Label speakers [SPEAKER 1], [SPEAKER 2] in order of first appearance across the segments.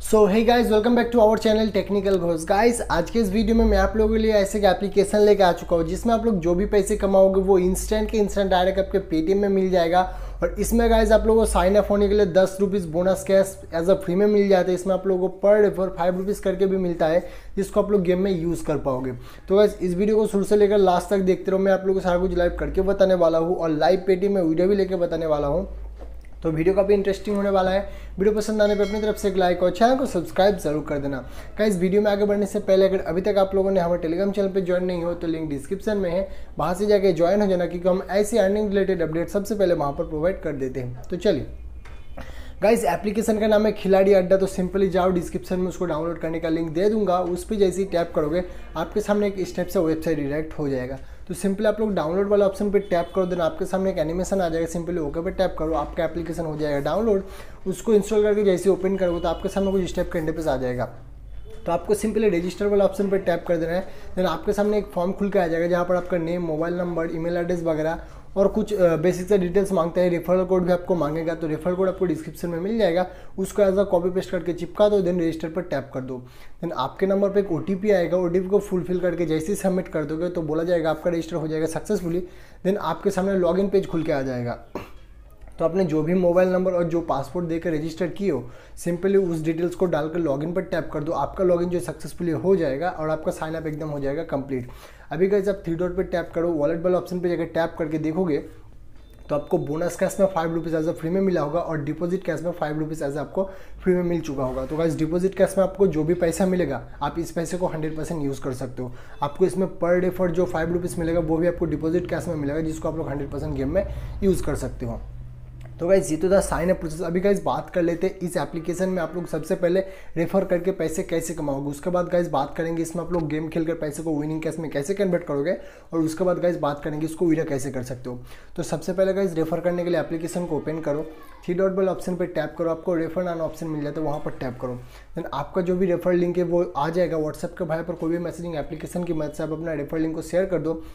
[SPEAKER 1] So hey guys, welcome back to our channel technical Ghosh. Guys, आज के इस video में मैं आप लोगों के लिए ऐसे एक एप्लीकेशन लेके आ चुका हूँ जिसमें आप लोग जो भी पैसे कमाओगे वो इंस्टेंट के इंस्टेंट डायरेक्ट आपके पेटीएम में मिल जाएगा। और इसमें गाइस आप लोगों को साइन अप होने के लिए 10 rupees bonus cash as a free में मिल जाता है। इसमें आप लोगों को पर रेफर 5 रुपीज़ करके भी मिलता है जिसको आप लोग गेम में यूज़ कर पाओगे। तो गाइस इस वीडियो को शुरू से लेकर लास्ट तक देखते रहो। मैं आप लोगों को सारा कुछ लाइव करके बताने वाला हूँ और लाइव पेटीएम में वीडियो भी लेके बताने वाला हूँ। तो वीडियो काफ़ी इंटरेस्टिंग होने वाला है। वीडियो पसंद आने पे अपनी तरफ से एक लाइक और चैनल को सब्सक्राइब जरूर कर देना। गाइस, वीडियो में आगे बढ़ने से पहले अगर अभी तक आप लोगों ने हमारे टेलीग्राम चैनल पे ज्वाइन नहीं हो तो लिंक डिस्क्रिप्शन में है, वहाँ से जाके ज्वाइन हो जाना, क्योंकि हम ऐसी अर्निंग रिलेटेड अपडेट सबसे पहले वहाँ पर प्रोवाइड कर देते हैं। तो चलिए गाइस, एप्लीकेशन का नाम है खिलाड़ी अड्डा। तो सिंपली जाओ, डिस्क्रिप्शन में उसको डाउनलोड करने का लिंक दे दूंगा, उस पर जैसे ही टैप करोगे आपके सामने एक स्टेप से वेबसाइट रिडायरेक्ट हो जाएगा। तो सिंपली आप लोग डाउनलोड वाला ऑप्शन पे टैप करो, देन आपके सामने एक एनिमेशन आ जाएगा। सिंपली ओके पे टैप करो, आपका एप्लीकेशन हो जाएगा डाउनलोड। उसको इंस्टॉल करके जैसे ओपन करोगे तो आपके सामने कुछ स्टेप का इंटरफेस आ जाएगा। तो आपको सिंपली रजिस्टर वाला ऑप्शन पर टैप कर देना है। देन आपके सामने एक फॉर्म खुल के आ जाएगा जहाँ पर आपका name, mobile number, email address वगैरह और कुछ बेसिक से डिटेल्स मांगता है। रेफरल कोड भी आपको मांगेगा, तो रेफरल कोड आपको डिस्क्रिप्शन में मिल जाएगा। उसको एज अ कॉपी पेस्ट करके चिपका दो, देन रजिस्टर पर टैप कर दो। देन आपके नंबर पे एक OTP आएगा। OTP को फुलफिल करके जैसे ही सबमिट कर दोगे तो बोला जाएगा आपका रजिस्टर हो जाएगा सक्सेसफुली। देन आपके सामने लॉगिन पेज खुल के आ जाएगा। तो आपने जो भी मोबाइल नंबर और जो पासपोर्ट देकर रजिस्टर किए हो, सिंपली उस डिटेल्स को डालकर लॉगिन पर टैप कर दो। आपका लॉगिन जो सक्सेसफुली हो जाएगा और आपका साइन अप एकदम हो जाएगा कंप्लीट। अभी गाइस आप 3 डॉट पर टैप करो, वॉलेट वाला ऑप्शन पर जाकर टैप करके देखोगे तो आपको बोनस कैश में 5 रुपीज़ एज अ फ्री में मिला होगा और डिपॉजिट कैश में 5 रुपीज़ एज आपको फ्री में मिल चुका होगा। तो गाइस, डिपॉजिट कैश में आपको जो भी पैसा मिलेगा आप इस पैसे को 100% यूज़ कर सकते हो। आपको इसमें पर डे फॉर जो 5 रुपीज़ मिलेगा वो भी आपको डिपॉजिट कैश में मिलेगा, जिसको आप लोग 100% गेम में यूज़ कर सकते हो। तो गाइस ये तो था साइन अप प्रोसेस। अभी गाइस बात कर लेते हैं इस एप्लीकेशन में आप लोग सबसे पहले रेफर करके पैसे कैसे कमाओगे। उसके बाद गाइस बात करेंगे इसमें आप लोग गेम खेलकर पैसे को विनिंग कैश में कैसे कन्वर्ट करोगे, और उसके बाद गाइस बात करेंगे इसको विड्रॉ कैसे कर सकते हो। तो सबसे पहले गाइस रेफर करने के लिए एप्लीकेशन को ओपन करो, 3 डॉट वाले ऑप्शन पर टैप करो, आपको रेफर नाम ऑप्शन मिल जाता है, वहाँ पर टैप करो। देन आपका जो भी रेफर लिंक है वो आ जाएगा व्हाट्सएप के भाई पर। कोई भी मैसेजिंग एप्लीकेशन की मदद से आप अपना रेफर लिंक को शेयर कर दो।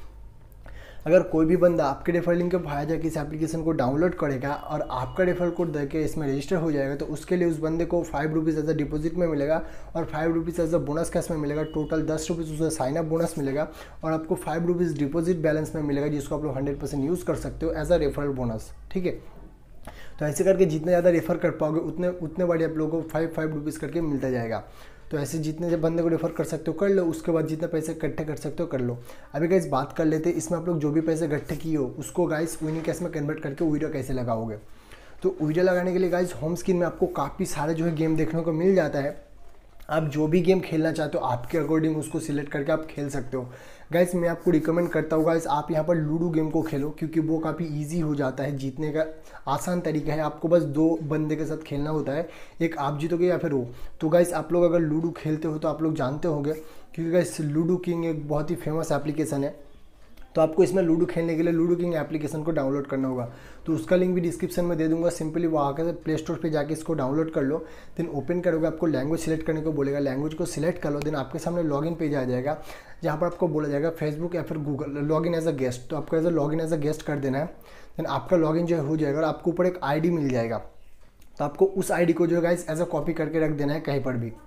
[SPEAKER 1] अगर कोई भी बंदा आपके रेफर लिंक के भाया जाकर इस एप्लीकेशन को डाउनलोड करेगा और आपका रेफर कोड देके इसमें रजिस्टर हो जाएगा, तो उसके लिए उस बंदे को 5 रुपीज़ एज अ डिपॉजिट में मिलेगा और 5 rupees as a bonus cash में मिलेगा। टोटल 10 रुपीज़ उसे साइन अप बोनस मिलेगा और आपको 5 रुपीज़ डिपॉजिट बैलेंस में मिलेगा, जिसको आप लोग 100% यूज़ कर सकते हो एज अ रेफरल बोनस। ठीक है, तो ऐसे करके जितने ज़्यादा रेफर कर पाओगे उतने बड़े आप लोगों को 5 रुपीज़ करके मिलता जाएगा। तो ऐसे जितने जब बंदे को रेफर कर सकते हो कर लो, उसके बाद जितने पैसे इकट्ठे कर सकते हो कर लो। अभी गाइस बात कर लेते हैं इसमें आप लोग जो भी पैसे इकट्ठे किए हो उसको गाइस विनिंग कैश में कन्वर्ट करके वीडियो कैसे लगाओगे। तो वीडियो लगाने के लिए गाइस होम स्क्रीन में आपको काफ़ी सारे जो है गेम देखने को मिल जाता है। आप जो भी गेम खेलना चाहते हो आपके अकॉर्डिंग उसको सिलेक्ट करके आप खेल सकते हो। गाइस मैं आपको रिकमेंड करता हूँ गाइस आप यहाँ पर लूडो गेम को खेलो, क्योंकि वो काफ़ी इजी हो जाता है। जीतने का आसान तरीका है, आपको बस 2 बंदे के साथ खेलना होता है, एक आप जीतोगे या फिर वो। तो गाइस आप लोग अगर लूडो खेलते हो तो आप लोग जानते होंगे, क्योंकि गाइस लूडो किंग एक बहुत ही फेमस एप्लीकेशन है। तो आपको इसमें लूडो खेलने के लिए लूडो किंग एप्लीकेशन को डाउनलोड करना होगा। तो उसका लिंक भी डिस्क्रिप्शन में दे दूंगा। सिंपली वहाँ के प्ले स्टोर पे जाके इसको डाउनलोड कर लो। देन ओपन करोगे, आपको लैंग्वेज सिलेक्ट करने को बोलेगा, लैंग्वेज को सिलेक्ट कर लो। देन आपके सामने लॉगिन पेज आ जाएगा जहाँ पर आपको बोला जाएगा फेसबुक या फिर Google login as a guest. तो आपको as a login as a guest कर देना है। देन आपका लॉगिन जो है हो जाएगा और आपको ऊपर एक ID मिल जाएगा। तो आपको उस ID को जो है गाइस एज अ कॉपी करके रख देना है कहीं पर भी।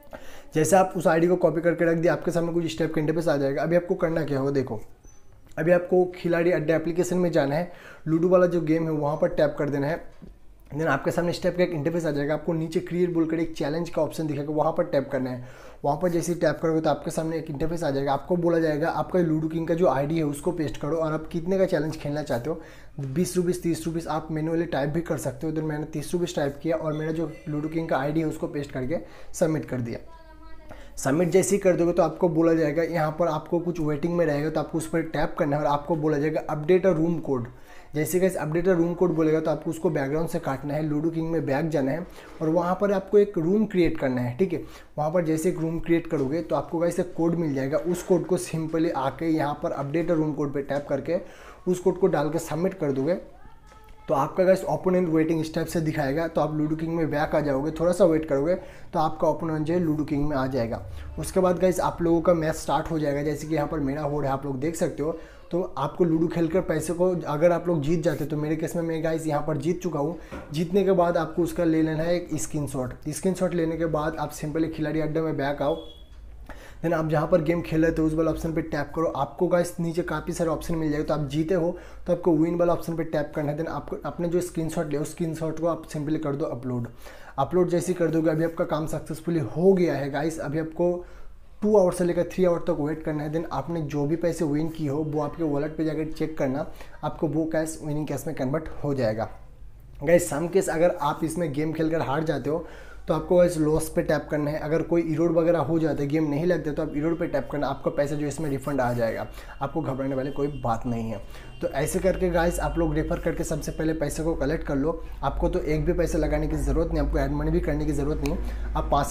[SPEAKER 1] जैसे आप उस ID को कॉपी करके रख दिया, आपके सामने कुछ स्टेप के इंटरफेस आ जाएगा। अभी आपको करना क्या होगा, देखो अभी आपको खिलाड़ी अड्डा एप्लीकेशन में जाना है, लूडो वाला जो गेम है वहाँ पर टैप कर देना है। देन आपके सामने स्टेप का एक इंटरफेस आ जाएगा। आपको नीचे क्रिएट बोलकर एक चैलेंज का ऑप्शन दिखेगा, वहाँ पर टैप करना है। वहाँ पर जैसे ही टैप करोगे तो आपके सामने एक इंटरफेस आ जाएगा। आपको बोला जाएगा आपका लूडो किंग का जो ID है उसको पेस्ट करो और आप कितने का चैलेंज खेलना चाहते हो। 20 रुपीज़ 30 रुपीज़ आप मैनुअली टाइप भी कर सकते हो। तो मैंने 30 रुपीज़ टाइप किया और मेरा जो लूडो किंग का ID है उसको पेस्ट करके सबमिट कर दिया। सबमिट जैसे ही कर दोगे तो आपको बोला जाएगा यहाँ पर आपको कुछ वेटिंग में रहेगा, तो आपको उस पर टैप करना है और आपको बोला जाएगा अपडेट अ रूम कोड। जैसे कि अपडेट अ रूम कोड बोलेगा तो आपको उसको बैकग्राउंड से काटना है, लूडो किंग में बैक जाना है और वहाँ पर आपको एक रूम क्रिएट करना है। ठीक है, वहाँ पर जैसे एक रूम क्रिएट करोगे तो आपको गाइस एक कोड मिल जाएगा। उस कोड को सिंपली आके यहाँ पर अपडेट अ रूम कोड पर टैप करके उस कोड को डाल के सबमिट कर दोगे तो आपका गाइस ओपोनेंट वेटिंग इस टाइप से दिखाएगा। तो आप लूडो किंग में बैक आ जाओगे, थोड़ा सा वेट करोगे तो आपका ओपोनेंट जो है लूडो किंग में आ जाएगा। उसके बाद गाइस आप लोगों का मैच स्टार्ट हो जाएगा। जैसे कि यहाँ पर मेरा बोर्ड है, आप लोग देख सकते हो। तो आपको लूडो खेलकर पैसे को अगर आप लोग जीत जाते, तो मेरे केस में मैं गाइस यहाँ पर जीत चुका हूँ। जीतने के बाद आपको उसका ले लेना है एक स्क्रीनशॉट लेने के बाद आप सिंपली खिलाड़ी अड्डा में बैक आओ। देन आप जहाँ पर गेम खेल रहे थे उस वाला ऑप्शन पे टैप करो। आपको गाइस नीचे काफ़ी सारे ऑप्शन मिल जाएगा। तो आप जीते हो तो आपको विन वाला ऑप्शन पे टैप करना है। देन आपको अपने जो स्क्रीनशॉट लिया उस स्क्रीनशॉट को आप सिंपली कर दो अपलोड जैसे कर दोगे। अभी आपका काम सक्सेसफुली हो गया है गाइस। अभी आपको 2 आवर से लेकर 3 आवर तक वेट करना है। देन आपने जो भी पैसे विन की हो वो आपके वॉलेट पे जाकर चेक करना, आपको वो कैश विनिंग कैश में कन्वर्ट हो जाएगा। गाइस सम केस अगर आप इसमें गेम खेलकर हार जाते हो तो आपको गाइस लॉस पे टैप करना है। अगर कोई इरोड वगैरह हो जाता है, गेम नहीं लगते, तो आप इरोड पे टैप करना, आपका पैसा जो इसमें रिफंड आ जाएगा। आपको घबराने वाली कोई बात नहीं है। तो ऐसे करके गाइस आप लोग रेफर करके सबसे पहले पैसे को कलेक्ट कर लो। आपको तो एक भी पैसे लगाने की ज़रूरत नहीं, आपको ऐड मनी भी करने की ज़रूरत नहीं। आप 5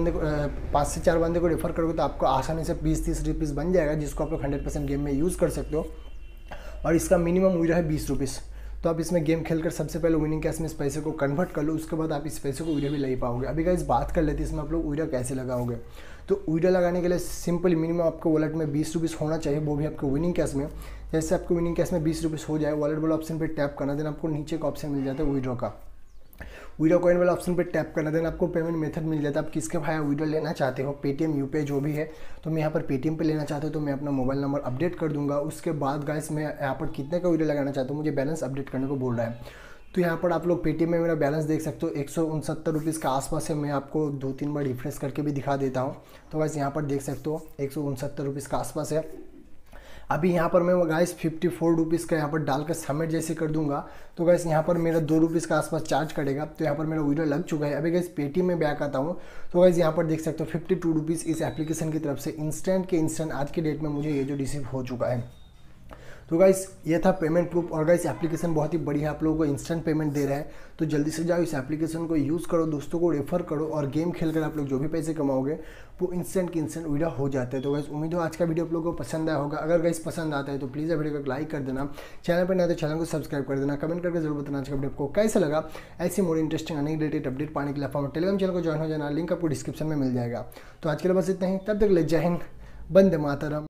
[SPEAKER 1] से 4 बंदे को रेफर करोगे तो आपको आसानी से 20-30 रुपीज़ बन जाएगा, जिसको आप लोग 100% गेम में यूज़ कर सकते हो। और इसका मिनिमम विड्रॉ है 20 रुपीज़। तो आप इसमें गेम खेलकर सबसे पहले विनिंग कैश में इस पैसे को कन्वर्ट कर लो, उसके बाद आप इस पैसे को विड्रॉ भी ले पाओगे। अभी गाइस बात कर लेते हैं इसमें आप लोग विड्रॉ कैसे लगाओगे। तो विड्रॉ लगाने के लिए सिंपल मिनिमम आपको वॉलेट में 20 रुपीज़ होना चाहिए, वो भी आपको विनिंग कैश में। जैसे आपको विनिंग कैश में 20 रुपीज़ हो जाए, वॉलेट वाला ऑप्शन पर टैप करना। देन आपको नीचे का ऑप्शन मिल जाता है विड्रॉ का, विड्रॉ कॉइन वाला ऑप्शन पे टैप करना। देन आपको पेमेंट मेथड मिल जाता है, आप किसके भाई विड्रॉ लेना चाहते हो, पेटीएम यूपीआई जो भी है। तो मैं यहाँ पर पेटीएम पे लेना चाहता हूँ, तो मैं अपना मोबाइल नंबर अपडेट कर दूंगा। उसके बाद गाइस मैं यहाँ पर कितने का विड्रॉ लगाना चाहता हूँ, मुझे बैलेंस अपडेट करने को बोल रहा है। तो यहाँ पर आप लोग पेटीएम में मेरा बैलेंस देख सकते हो 169 रुपीज़ का आसपास है। मैं आपको 2-3 बार रिफ्रेश करके भी दिखा देता हूँ। तो गाइस यहाँ पर देख सकते हो 169 रुपीज़ का आसपास है। अभी यहाँ पर मैं गाइस 54 रुपीज़ का यहाँ पर डालकर सबमिट जैसे कर दूंगा तो गाइस यहाँ पर मेरा 2 रुपीज़ का आसपास चार्ज करेगा। तो यहाँ पर मेरा विड्रॉ लग चुका है। अभी गाइस पेटीएम में बैक आता हूँ तो गाइस यहाँ पर देख सकते हो 52 रुपीज़ इस एप्लीकेशन की तरफ से इंस्टेंट आज के डेट में मुझे ये जो रिसीव हो चुका है। तो गाइस ये था पेमेंट प्रूफ। और गाइस एप्लीकेशन बहुत ही बढ़िया, आप लोगों को इंस्टेंट पेमेंट दे रहा है। तो जल्दी से जाओ इस एप्लीकेशन को यूज़ करो, दोस्तों को रेफर करो और गेम खेलकर आप लोग जो भी पैसे कमाओगे वो इंस्टेंट विड्रॉ हो जाते हैं। तो गाइस उम्मीद हो आज का वीडियो आप लोगों को पसंद आया होगा। अगर गाइस पसंद आता है तो प्लीज़ वीडियो को लाइक कर देना, चैनल पर नया तो चैनल को सब्सक्राइब कर देना, कमेंट करके जरूर बताना आज का वीडियो आपको कैसा लगा। ऐसी मोर इंटरेस्टिंग अनरिलेटेड अपडेट पाने के लिए आप हमारे टेलीग्राम चैनल को ज्वाइन हो जाना, लिंक आपको डिस्क्रिप्शन में मिल जाएगा। तो आज के लिए बस इतना ही, तब तक ले जय हिंद, वंदे मातरम।